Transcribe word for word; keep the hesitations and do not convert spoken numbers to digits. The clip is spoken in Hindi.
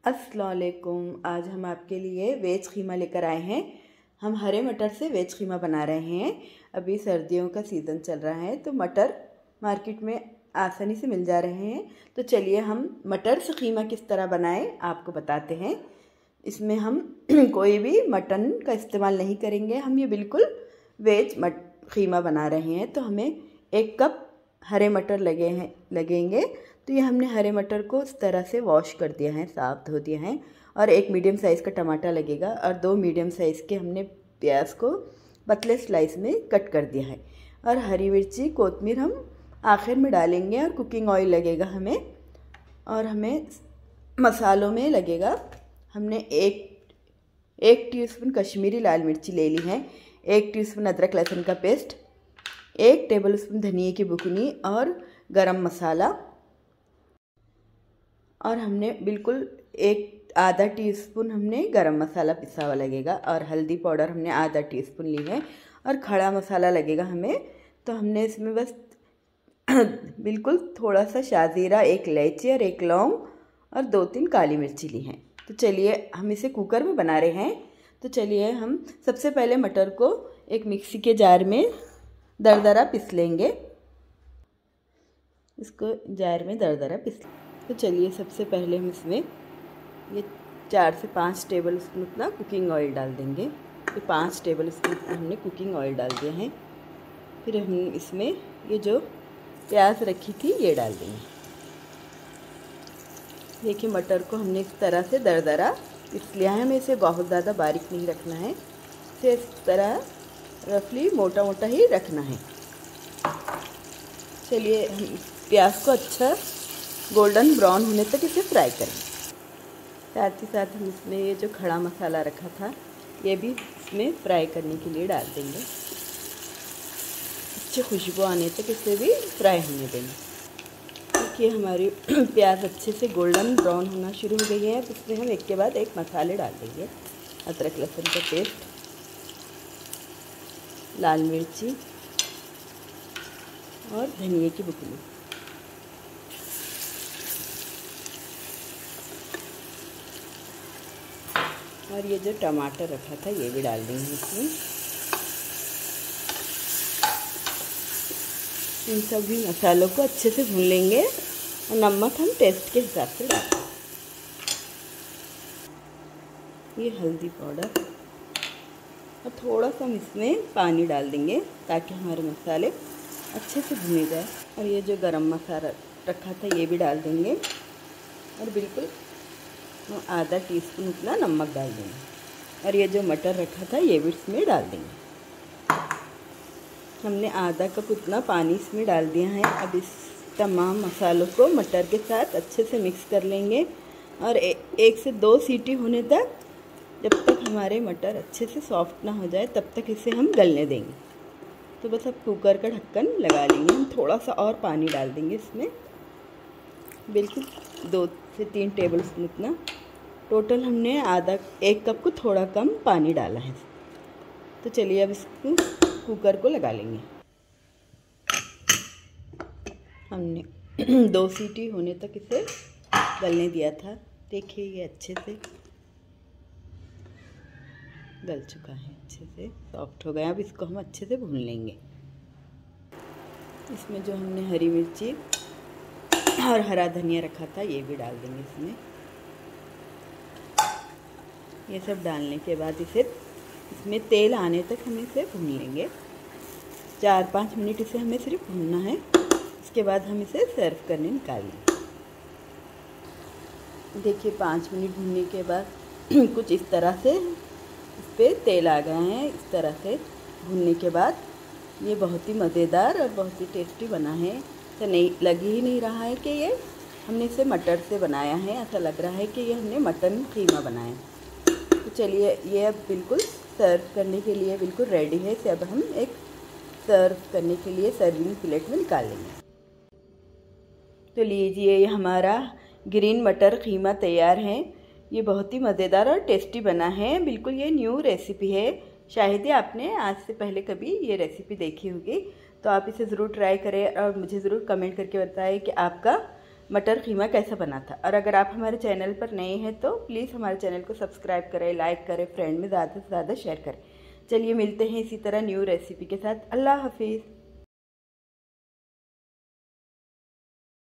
अस्सलाम वालेकुम। आज हम आपके लिए वेज खीमा लेकर आए हैं। हम हरे मटर से वेज खीमा बना रहे हैं। अभी सर्दियों का सीज़न चल रहा है तो मटर मार्केट में आसानी से मिल जा रहे हैं। तो चलिए हम मटर से खीमा किस तरह बनाएं आपको बताते हैं। इसमें हम कोई भी मटन का इस्तेमाल नहीं करेंगे। हम ये बिल्कुल वेज मट खीमा बना रहे हैं। तो हमें एक कप हरे मटर लगे हैं लगेंगे। तो ये हमने हरे मटर को इस तरह से वॉश कर दिया है, साफ़ धो दिया है। और एक मीडियम साइज़ का टमाटर लगेगा और दो मीडियम साइज़ के हमने प्याज को पतले स्लाइस में कट कर दिया है। और हरी मिर्ची कोतमीर हम आखिर में डालेंगे। और कुकिंग ऑयल लगेगा हमें। और हमें मसालों में लगेगा, हमने एक एक टीस्पून कश्मीरी लाल मिर्ची ले ली है, एक टीस्पून अदरक लहसुन का पेस्ट, एक टेबल स्पून धनिए की बुकनी और गरम मसाला। और हमने बिल्कुल एक आधा टीस्पून हमने गरम मसाला पिसा हुआ लगेगा। और हल्दी पाउडर हमने आधा टीस्पून ली है। और खड़ा मसाला लगेगा हमें। तो हमने इसमें बस बिल्कुल थोड़ा सा शाजीरा, एक इलायची और एक लौंग और दो तीन काली मिर्ची ली हैं। तो चलिए हम इसे कुकर में बना रहे हैं। तो चलिए हम सबसे पहले मटर को एक मिक्सी के जार में दरदरा पीस लेंगे। इसको जार में दरदरा पीस लेंगे। तो चलिए सबसे पहले हम इसमें ये चार से पाँच टेबल स्पून उतना कुकिंग ऑयल डाल देंगे। ये पाँच टेबल स्पून हमने कुकिंग ऑयल डाल दिया है। फिर हम इसमें ये जो प्याज रखी थी ये डाल देंगे। देखिए मटर को हमने इस तरह से दरदरा पीस लिया है। हमें इसे बहुत ज़्यादा बारीक नहीं रखना है, इसे इस तरह रफली मोटा मोटा ही रखना है। चलिए हम प्याज को अच्छा गोल्डन ब्राउन होने तक इसे फ्राई करें। साथ ही साथ हम इसमें ये जो खड़ा मसाला रखा था ये भी इसमें फ्राई करने के लिए डाल देंगे। अच्छी खुशबू आने तक इसे भी फ्राई होने देंगे। देखिए हमारी प्याज अच्छे से गोल्डन ब्राउन होना शुरू हो गई है। तो इसमें हम एक के बाद एक मसाले डाल देंगे। अदरक लहसुन का पेस्ट, लाल मिर्ची और धनिए की बुकनी। और ये जो टमाटर रखा था ये भी डाल देंगे इसमें। इन सभी मसालों को अच्छे से भून लेंगे। और नमक हम टेस्ट के हिसाब से डालेंगे। ये हल्दी पाउडर और थोड़ा सा हम इसमें पानी डाल देंगे ताकि हमारे मसाले अच्छे से भुने जाए। और ये जो गरम मसाला रखा था ये भी डाल देंगे। और बिल्कुल आधा टीस्पून उतना नमक डाल देंगे। और ये जो मटर रखा था ये भी इसमें डाल देंगे। हमने आधा कप उतना पानी इसमें डाल दिया है। अब इस तमाम मसालों को मटर के साथ अच्छे से मिक्स कर लेंगे। और ए, एक से दो सीटी होने तक, जब तक हमारे मटर अच्छे से सॉफ्ट ना हो जाए तब तक इसे हम गलने देंगे। तो बस अब कुकर का ढक्कन लगा लेंगे। हम थोड़ा सा और पानी डाल देंगे इसमें, बिल्कुल दो से तीन टेबल स्पून उतना। टोटल हमने आधा एक कप को थोड़ा कम पानी डाला है। तो चलिए अब इसको कुकर को लगा लेंगे। हमने दो सीटी होने तक इसे गलने दिया था। देखिए ये अच्छे से गल चुका है, अच्छे से सॉफ्ट हो गया। अब इसको हम अच्छे से भून लेंगे। इसमें जो हमने हरी मिर्ची और हरा धनिया रखा था ये भी डाल देंगे इसमें। ये सब डालने के बाद इसे इसमें तेल आने तक हम इसे भून लेंगे। चार पाँच मिनट इसे हमें सिर्फ भूनना है। इसके बाद हम इसे सर्व करने निकाल लेंगे। देखिए पाँच मिनट भूनने के बाद कुछ इस तरह से इस पर तेल आ गया है। इस तरह से भूनने के बाद ये बहुत ही मज़ेदार और बहुत ही टेस्टी बना है। तो नहीं लग ही नहीं रहा है कि ये हमने इसे मटर से बनाया है। ऐसा लग रहा है कि ये हमने मटन खीमा बनाया। तो चलिए ये अब बिल्कुल सर्व करने के लिए बिल्कुल रेडी है। इसे अब हम एक सर्व करने के लिए सर्विंग प्लेट में निकाल लेंगे। तो लीजिए ये हमारा ग्रीन मटर खीमा तैयार है। ये बहुत ही मज़ेदार और टेस्टी बना है। बिल्कुल ये न्यू रेसिपी है। शायद ही आपने आज से पहले कभी ये रेसिपी देखी होगी। तो आप इसे ज़रूर ट्राई करें और मुझे ज़रूर कमेंट करके बताएं कि आपका मटर खीमा कैसा बना था। और अगर आप हमारे चैनल पर नए हैं तो प्लीज़ हमारे चैनल को सब्सक्राइब करें, लाइक करें, फ्रेंड में ज़्यादा से ज़्यादा शेयर करें। चलिए मिलते हैं इसी तरह न्यू रेसिपी के साथ। अल्लाह हाफिज़।